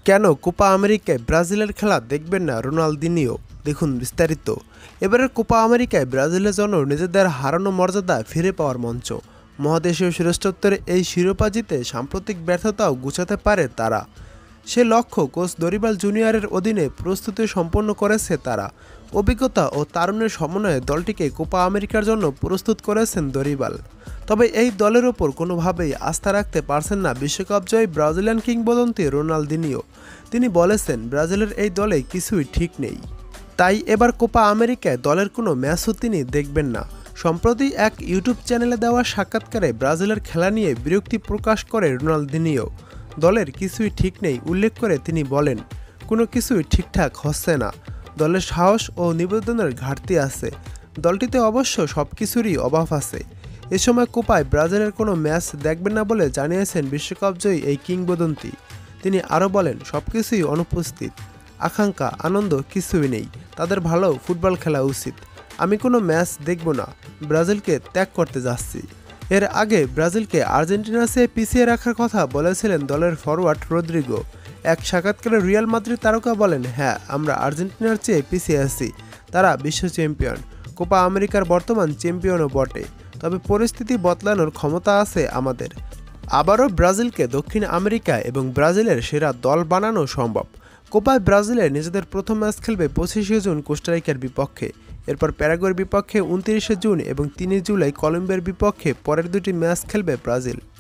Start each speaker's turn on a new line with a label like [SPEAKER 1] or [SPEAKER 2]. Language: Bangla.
[SPEAKER 1] কেন কোপা আমেরিকায় ব্রাজিলের খেলা দেখবেন না রোনালদিনিও? দেখুন বিস্তারিত। এবারের কোপা আমেরিকায় ব্রাজিলের জন্য নিজেদের হারানো মর্যাদা ফিরে পাওয়ার মঞ্চ। মহাদেশীয় শ্রেষ্ঠত্বের এই শিরোপা জিতে সাম্প্রতিক ব্যর্থতাও গুছাতে পারে তারা। সে লক্ষ্য কোচ দরিবাল জুনিয়রের অধীনে প্রস্তুতি সম্পন্ন করেছে তারা। অভিজ্ঞতা ও তারুণ্যের সমন্বয়ে দলটিকে কোপা আমেরিকার জন্য প্রস্তুত করেছেন দরিবাল। তবে এই দলের ওপর কোনোভাবেই আস্থা রাখতে পারছেন না বিশ্বকাপ জয়ী ব্রাজিলিয়ান কিংবদন্তি রোনালদিনিও। তিনি বলেছেন, ব্রাজিলের এই দলে কিছুই ঠিক নেই, তাই এবার কোপা আমেরিকায় দলের কোনো ম্যাচও তিনি দেখবেন না। সম্প্রতি এক ইউটিউব চ্যানেলে দেওয়া সাক্ষাৎকারে ব্রাজিলের খেলা নিয়ে বিরক্তি প্রকাশ করে রোনালদিনিও। দলের কিছুই ঠিক নেই উল্লেখ করে তিনি বলেন, কোনো কিছুই ঠিকঠাক হচ্ছে না, দলের সাহস ও নিবেদনের ঘাটতি আছে, দলটিতে অবশ্য সব কিছুরই অভাব আছে। এ সময় কোপায় ব্রাজিলের কোনো ম্যাচ দেখবেন না বলে জানিয়েছেন বিশ্বকাপ জয়ী এই কিংবদন্তি। তিনি আরও বলেন, সব কিছুই অনুপস্থিত, আকাঙ্ক্ষা আনন্দ কিছুই নেই, তাদের ভালো ফুটবল খেলা উচিত। আমি কোনো ম্যাচ দেখব না, ব্রাজিলকে ত্যাগ করতে যাচ্ছি। এর আগে ব্রাজিলকে আর্জেন্টিনার চেয়ে পিছিয়ে রাখার কথা বলেছিলেন দলের ফরওয়ার্ড রদ্রিগো। এক সাক্ষাৎকারে রিয়াল মাদ্রিদ তারকা বলেন, হ্যাঁ, আমরা আর্জেন্টিনার চেয়ে পিছিয়ে আছি, তারা বিশ্ব চ্যাম্পিয়ন, কোপা আমেরিকার বর্তমান চ্যাম্পিয়নও বটে, তবে পরিস্থিতি বদলানোর ক্ষমতা আছে আমাদের। আবারও ব্রাজিলকে দক্ষিণ আমেরিকা এবং ব্রাজিলের সেরা দল বানানো সম্ভব। কোপায় ব্রাজিলের নিজেদের প্রথম ম্যাচ খেলবে 25শে জুন কোস্টারিকার বিপক্ষে। এরপর প্যারাগুয়ের বিপক্ষে 29শে জুন এবং 3 জুলাই কলম্বিয়ার বিপক্ষে পরের দুটি ম্যাচ খেলবে ব্রাজিল।